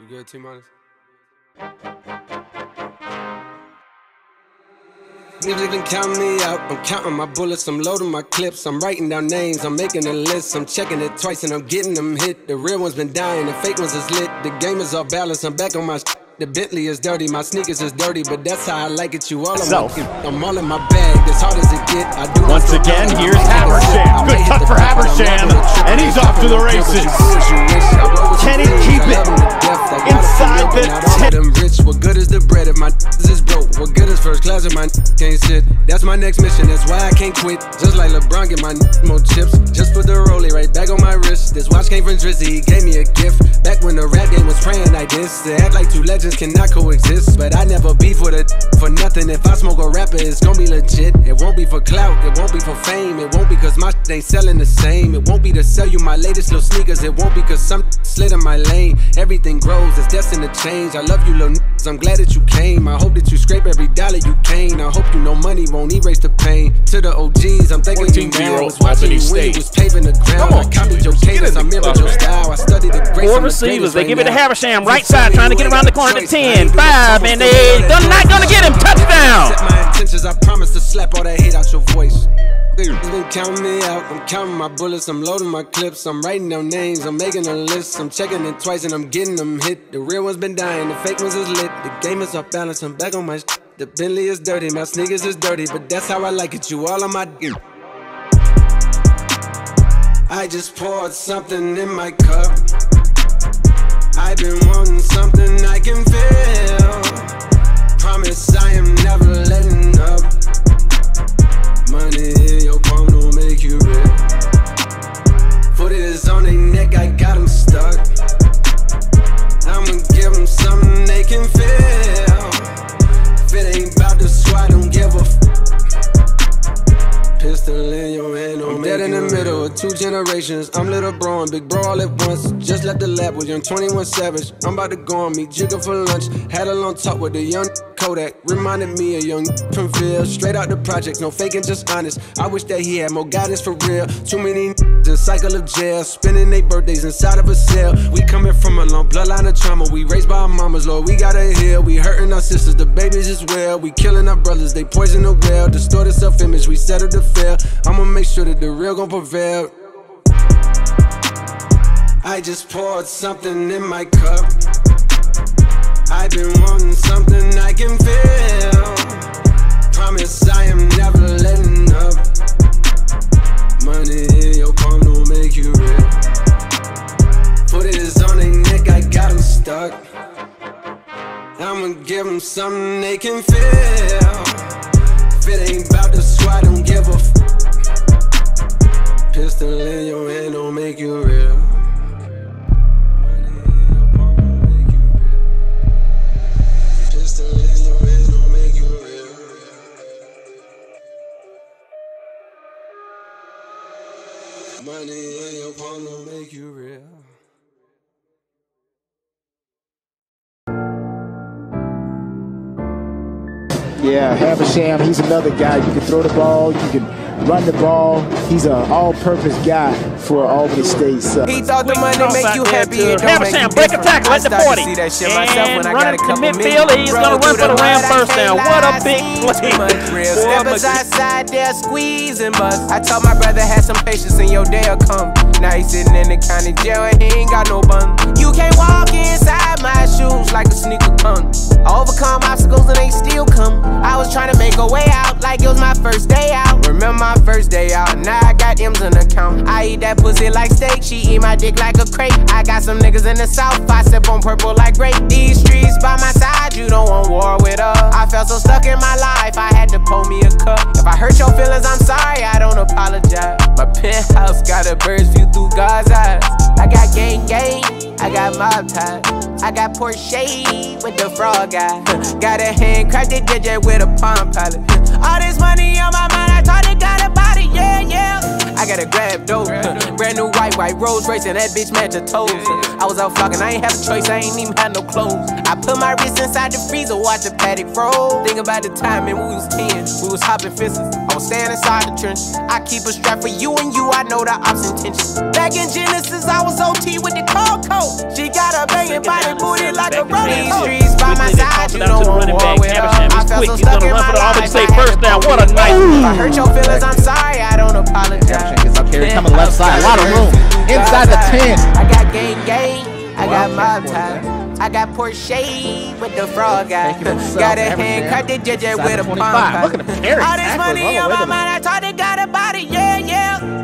good, T-minus? Niggas been counting me out, I'm counting my bullets, I'm loading my clips, I'm writing down names, I'm making a list, I'm checking it twice and I'm getting them hit. The real ones been dying, the fake ones is lit, the game is off balance, I'm back on my shit. The Bentley is dirty, my sneakers is dirty, but that's how I like it, you all on my I'm all in my bag, as hard as it get. I do once again, here's Habersham. Good cut for Habersham, and he's off to the races. Can he keep it inside the 10? Rich, what good is the bread if my is broke? What good is first class if my can't sit? That's my next mission, that's why I can't quit. Just like LeBron, get my more chips. Just put the rollie right back on my wrist. This watch came from Drizzy, he gave me a gift. Back when the rap game was praying like this. To act like two legends cannot coexist, but I never beef with it for nothing. If I smoke a rapper, it's gonna be legit. It won't be for clout, it won't be for fame. It won't be cause my shit ain't selling the same. It won't be to sell you my latest little sneakers. It won't be cause some slid in my lane. Everything grows, it's destined to change. I love you little niggas, I'm glad that you came. I hope that you scrape every dollar you can. I hope you know money won't erase the pain. To the OGs, I'm thanking you now. I was watching you when you was paving the ground. I copied your cadence, I mirrored your style. I studied the grace. Four receivers, they give it to Habersham, right side, trying to get around the corner to 10, 5, and they're not gonna get him. Touchdown! Set my intentions, I promise to slap all that hate out your voice. Niggas been counting me out, I'm counting my bullets, I'm loading my clips, I'm writing down names, I'm making a list, I'm checking it twice and I'm getting them hit. The real ones been dying, the fake ones is lit, the game is off balance, I'm back on my shit. The Bentley is dirty, my sneakers is dirty, but that's how I like it, you all on my dick. I just poured something in my cup. I've been wanting something I can feel. Promise I am never letting up. Money in your palm don't make you real. Foot is on their neck, I got them stuck. I'ma give them something they can feel. If it ain't about the squad, don't give a f. Pistol in your hand, I'm dead in the middle of two generations. I'm little bro and big bro all at once. Just left the lab with young 21 Savage. I'm about to go on meet Jigga for lunch. Had a long talk with the young Kodak. Reminded me of young from Ville. Straight out the project, no faking, just honest. I wish that he had more guidance for real. Too many in cycle of jail, spending their birthdays inside of a cell. We coming from a long bloodline of trauma. We raised by our mamas, Lord, we gotta heal. We hurting our sisters, the babies as well. We killing our brothers, they poison the well. Distorted self-image, we settle to fail. I'ma make sure that the real gon' prevail. I just poured something in my cup. I've been wanting something I can feel. Promise I am never letting up. Money in your palm don't make you real. Foot is on their neck, I got them stuck. I'ma give them something they can feel. If it ain't about the squad, don't give a f. Pistol in your hand don't make you real. Money in your palm don't make you real. Yeah, Habersham, he's another guy. You can throw the ball, you can run the ball. He's an all-purpose guy for Albany State. So. He thought the money make you happy. Habersham, break a tackle at the 40. And running to midfield, he's going to run for the Ram first down. What a big play. Steppers outside there squeezing bust. I told my brother had some patience and your day'll come. Now he's sitting in the county jail and he ain't got no bun. You can't walk inside my shoes like a sneaker punk. I overcome obstacles and they still come. I was trying to make a way out like it was my first day out. Remember my first day out, now I got M's in the account. I eat that pussy like steak, she eat my dick like a crate. I got some niggas in the south, I step on purple like grape. These streets by my side, you don't want war with us. I felt so stuck in my life, I had to pour me a cup. If I hurt your feelings, I'm sorry, I don't apologize. My penthouse got a bird's view through God's eyes. I got gang, I got mob ties. I got Porsche with the frog guy. Got a handcrafted DJ with a Palm Pilot. All this money on my mind, I thought it got a body, yeah, yeah. I got a grab dope, brand new white Rolls Royce and that bitch match her toes. I was out flocking, I ain't have a choice, I ain't even had no clothes. I put my wrist inside the freezer, watch the paddock froze. Think about the time when we was 10, we was hopping fences. I was staying inside the trench. I keep a strap for you and you, I know the ops intentions. Back in Genesis, I was OT with the cold coat. She got a banging body booty like These streets by my side, you don't want war with her. I felt so He's stuck gonna in run my for the life. Auburn State first down. What a nice. If I hurt your feelings, I'm sorry, I don't apologize. Gets up here, coming left side, a lot of room. Inside the 10. I got gang, I got mob time. I got Porsche with the frog guy. Got a hand cut the JJ with a 25. Look at him carry. All this money on my mind, I thought they got a body, yeah.